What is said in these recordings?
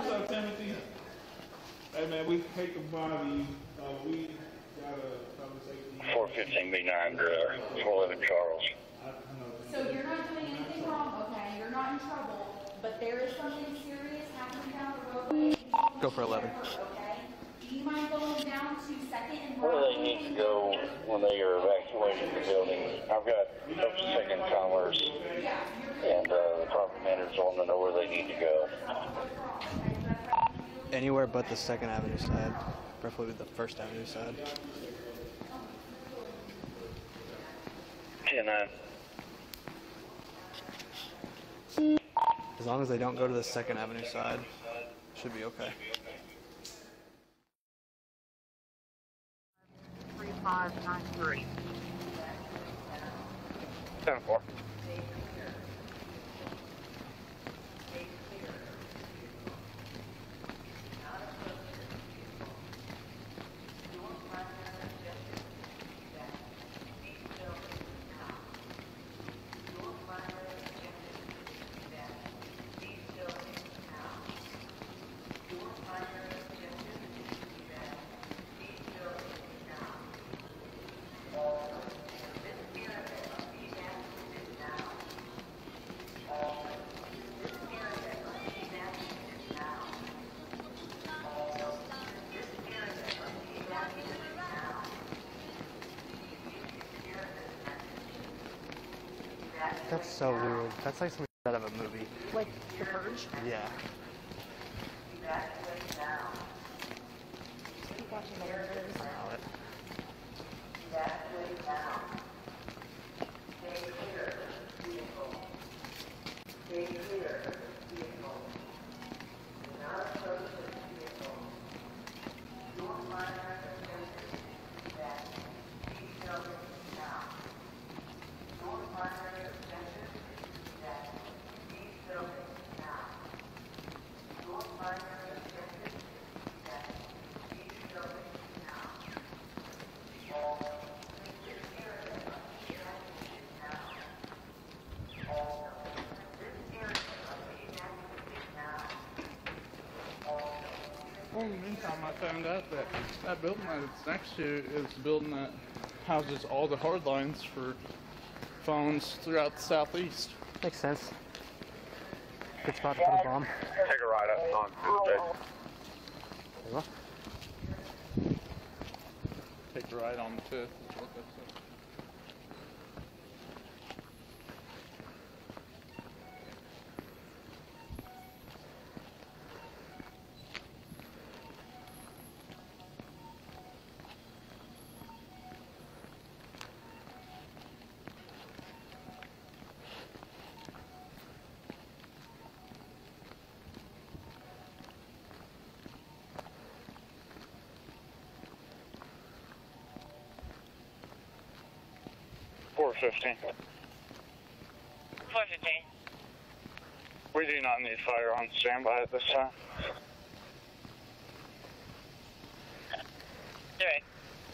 What's up, Timothy? Hey man, we hate to bother you. We got a conversation. 415B9 411 Charles. So you're not doing anything wrong, okay? You're not in trouble, but there is something serious happening down the roadway. Go for 11. Okay? Do you mind going down to Second and Where do they need to go when they are evacuating the building? I've got up to Second Commerce and the property managers want to know where they need to go. Anywhere but the 2nd Avenue side, preferably the 1st Avenue side. 10-9. As long as they don't go to the 2nd Avenue side, should be okay. 3593. 10-4. That's so weird. That's like something out of a movie. Like The Purge? Yeah. Keep watching the Purge. Well, in the meantime, I found out that that building that it's next to is the building that houses all the hard lines for phones throughout the southeast. Makes sense. Good spot to put a bomb. Take a ride up on Tuesday. What? Take a ride on the 5th. $415. 415. We do not need fire on standby at this time. Alright.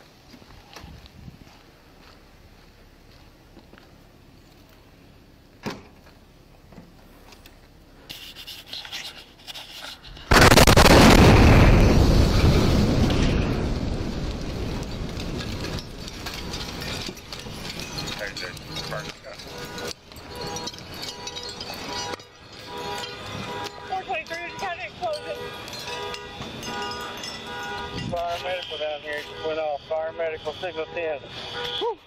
Fire medical down here went off. Fire medical signal 10. Woo.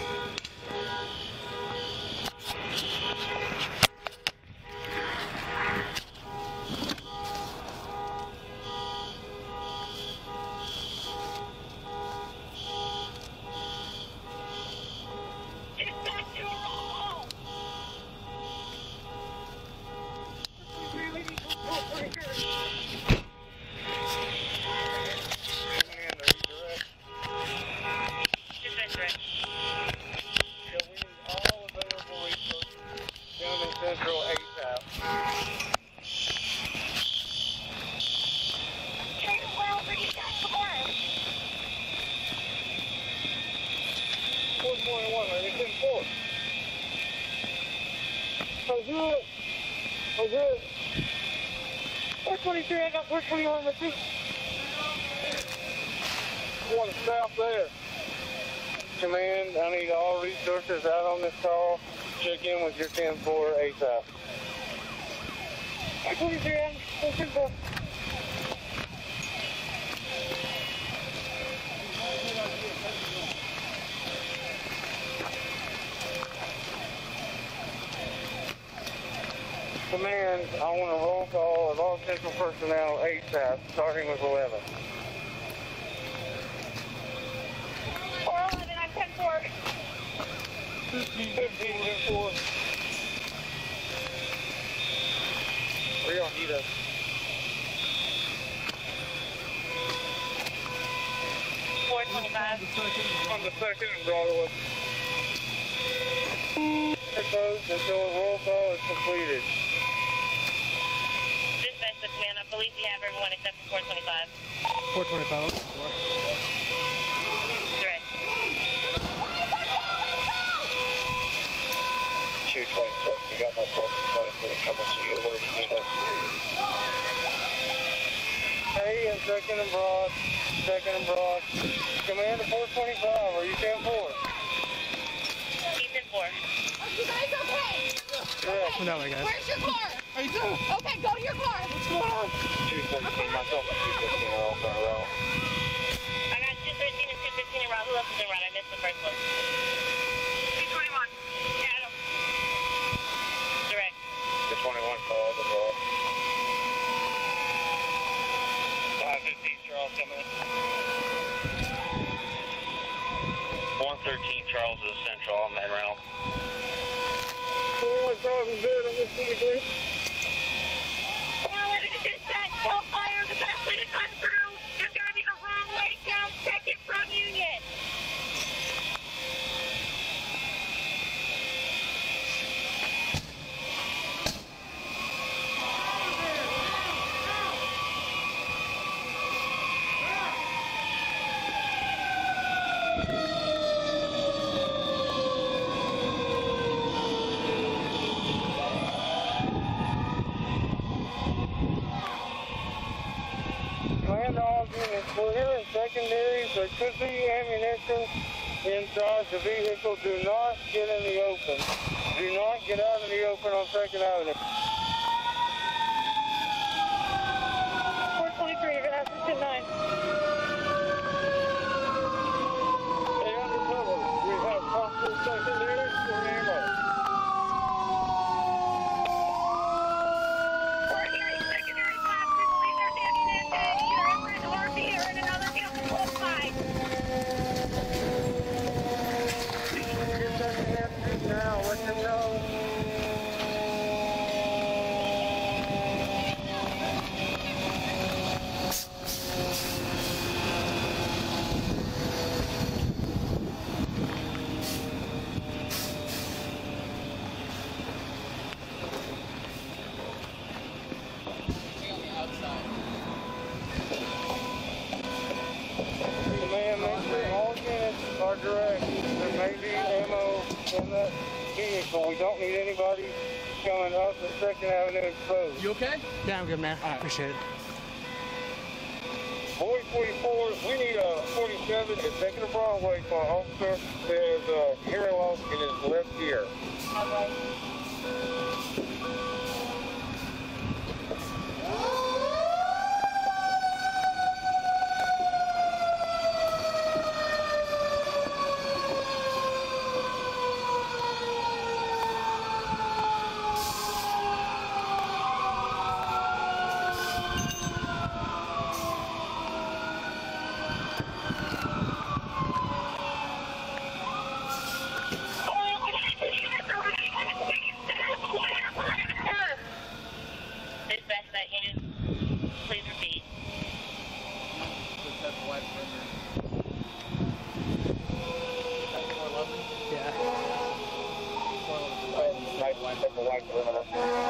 Central ASAP. Take a while for you guys to work. 421, right? It's in 4. Oh, good. Oh, good. 423, I got 421 with me. One south there. Command, I need all resources out on this call. Check in with your 10-4 ASAP. 423, I'm 424. Command, I want a roll call of all central personnel ASAP, starting with 11. 411, I'm 10-4. 15-4. Where y'all need us? 425. On the second and Broadway. Closed until a roll call is completed. Dispatch the command. I believe you have everyone except for 425. 425. Direct. 226, you got my 423 coming to you. Where do you need us? Hey, and second and Broad. Second and Broad. Command to 425. Are you 10-4? He's 10-4. You guys okay? Correct. No way, guys. Where's your car? How you doing? Okay, go to your car. What's going on? 214, myself and 215 are all going around. I got 213 and 215 around. Who else is around? I missed the first one. 221. Adam. Direct. The 21 call, the ball. 515 Charles coming in. 113 Charles is central on that round. 415 is good, I'm just going to agree. 411 to dispatch. Hellfire. The best way to cut through is going to be the wrong way down second from Union. Land all units, we're here in secondaries. There could be ammunition inside the vehicle. Do not get in the open. Do not get out in the open on 2nd Avenue. 423, you're going to have to 10-9. Stay under cover. We have possible secondaries for ammo. We're hearing secondary classes. Please are ammunition. Either in an RV or in another vehicle close by. Get secondaries now. Let them know. Command, make sure all units are direct. There may be ammo in that vehicle. We don't need anybody coming up the 2nd Avenue exposed. You okay? Yeah, I'm good, man. All right. Appreciate it. Boy 44, we need a 47 at 2nd of Broadway for an officer that has hearing loss in his left ear. Dispatch that unit. Please repeat. Yeah. White perimeter.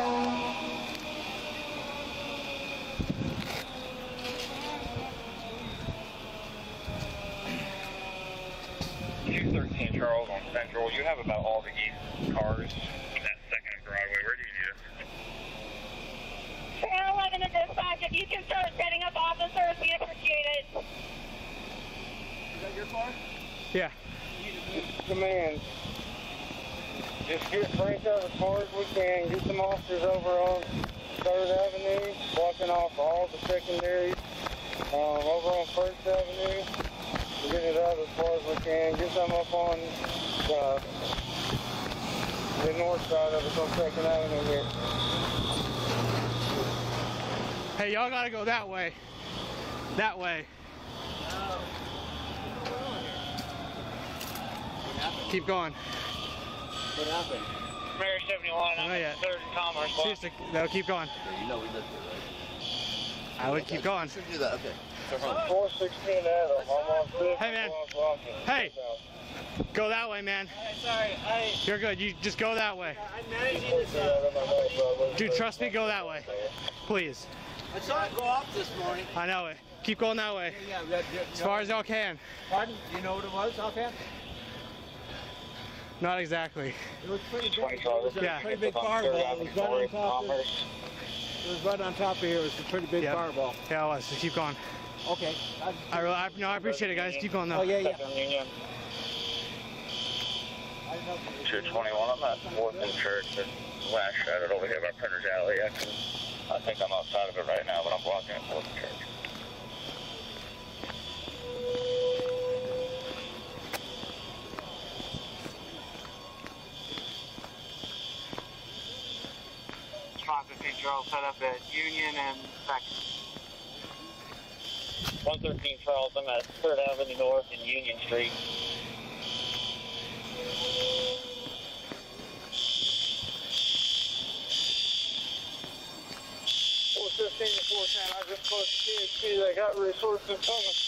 213 Charles on Central. You have about all the east cars in that 2nd and Broadway. Where do you need us? 411 to dispatch. If you can start setting up officers, we appreciate it. Is that your car? Yeah. Command. Just get Frank out as far as we can. Get some officers over on 3rd Avenue, blocking off all the secondaries. Over on 1st Avenue, get it out as far as we can. Get some up on the north side of it on 2nd Avenue here. Hey, y'all gotta go that way. That way. Keep going. What happened? Mary 71, I'm Not yet. 3rd and Commerce. Seriously, no, keep going. Okay, you know we lived there, right? I would keep going. Should do that, okay. 416 Adam, I'm on 5th. Hey, man. Hey. Go that way, man. Sorry, You're good. You just go that way. I'm managing this. Dude, trust me, go that way. Please. I saw it go off this morning. I know it. Keep going that way. Yeah, As far as y'all can. Pardon? Do you know what it was offhand? Not exactly. It was pretty big. It was a Yeah. pretty big fireball. It was right on top of it. It was right on top of here. It was a pretty big Yep. fireball. Yeah, it was. So keep going. Okay. I appreciate it, guys. Keep going though. Oh, yeah, yeah. 221, I'm at 4th and Church, and last shot it over here by Printer's Alley. I think I'm outside of it right now, but I'm blocking at 4th and Church. Charles set up at Union and 2nd. 113 Charles, I'm at 3rd Avenue North and Union Street. 415 to 410, I just closed the THC, they got resources coming.